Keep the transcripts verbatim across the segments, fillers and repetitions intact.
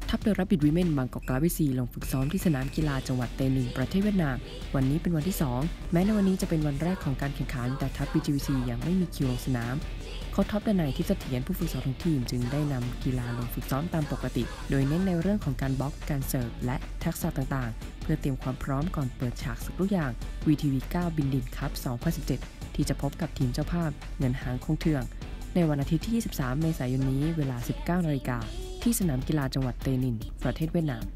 ทัพเรือรับบิดวิเมนบางกอกกราวิซีลงฝึกซ้อมที่สนามกีฬาจังหวัดเตนินประเทศเวียดนามวันนี้เป็นวันที่สองแม้ในวันนี้จะเป็นวันแรกของการแข่งขันแต่ทัพ บี จี วี ซี ยังไม่มีคิวลงสนามโค้ชท็อปดนัยทิพย์เสถียรผู้ฝึกสอนของทีมจึงได้นำกีฬาลงฝึกซ้อมตามปกติโดยเน้นในเรื่องของการบล็อกการเสิร์ฟและทักษะต่างๆเพื่อเตรียมความพร้อมก่อนเปิดฉากศึกลูกยาง วี ที วี เก้า บินดินคัพ สองพันสิบเจ็ด ที่จะพบกับทีมเจ้าภาพเงินหางคงเทืองในวันอาทิตย์ที่ยี่สิบสามเมษายนนี้เวลา สิบเก้านาฬิกาที่สนามกีฬาจังหวัดเตนินประเทศเวียดนาม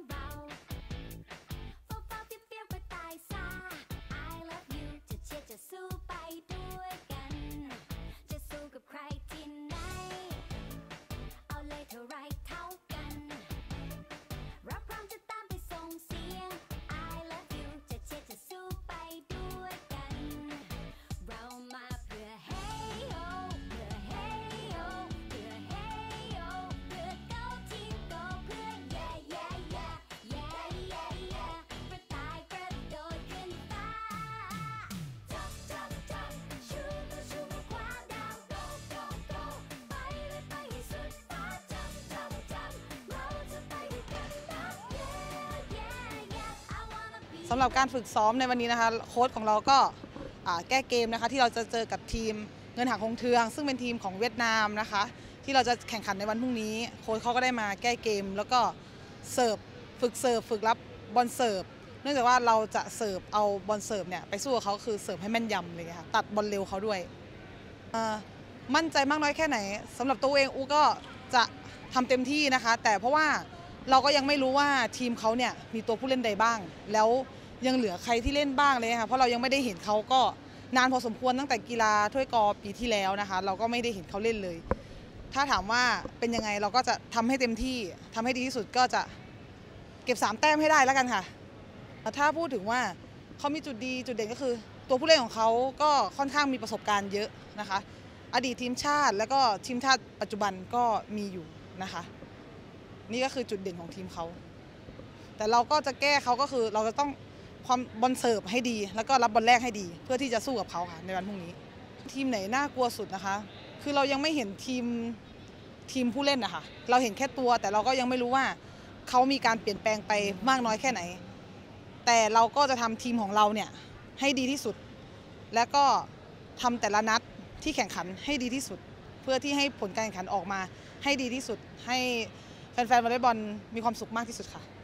สำหรับการฝึกซ้อมในวันนี้นะคะโค้ชของเราก็แก้เกมนะคะที่เราจะเจอกับทีมเงินหางคงเทืองซึ่งเป็นทีมของเวียดนามนะคะที่เราจะแข่งขันในวันพรุ่งนี้โค้ชเขาก็ได้มาแก้เกมแล้วก็เสิร์ฟฝึกเสิร์ฟฝึกรับบอลเสิร์ฟเนื่องจากว่าเราจะเสิร์ฟเอาบอลเสิร์ฟเนี่ยไปสู้กับเขาคือเสิร์ฟให้แม่นยำเลยค่ะตัดบอลเร็วเขาด้วยมั่นใจมากน้อยแค่ไหนสำหรับตัวเองอูก็จะทำเต็มที่นะคะแต่เพราะว่าเราก็ยังไม่รู้ว่าทีมเขาเนี่ยมีตัวผู้เล่นใดบ้างแล้วยังเหลือใครที่เล่นบ้างเลยค่ะเพราะเรายังไม่ได้เห็นเขาก็นานพอสมควรตั้งแต่กีฬาถ้วยกอปีที่แล้วนะคะเราก็ไม่ได้เห็นเขาเล่นเลยถ้าถามว่าเป็นยังไงเราก็จะทำให้เต็มที่ทำให้ดีที่สุดก็จะเก็บสามแต้มให้ได้แล้วกันค่ะถ้าพูดถึงว่าเขามีจุดดีจุดเด่นก็คือตัวผู้เล่นของเขาก็ค่อนข้างมีประสบการณ์เยอะนะคะอดีตทีมชาติแล้วก็ทีมชาติปัจจุบันก็มีอยู่นะคะนี่ก็คือจุดเด่นของทีมเขาแต่เราก็จะแก้เขาก็คือเราจะต้องความบอลเสิร์ฟให้ดีแล้วก็รับบอลแรกให้ดีเพื่อที่จะสู้กับเขาค่ะในวันพรุ่งนี้ทีมไหนน่ากลัวสุดนะคะคือเรายังไม่เห็นทีมทีมผู้เล่นนะคะเราเห็นแค่ตัวแต่เราก็ยังไม่รู้ว่าเขามีการเปลี่ยนแปลงไปมากน้อยแค่ไหนแต่เราก็จะทำทีมของเราเนี่ยให้ดีที่สุดและก็ทำแต่ละนัดที่แข่งขันให้ดีที่สุดเพื่อที่ให้ผลการแข่งขันออกมาให้ดีที่สุดให้แฟนๆวอลเลย์บอลมีความสุขมากที่สุดค่ะ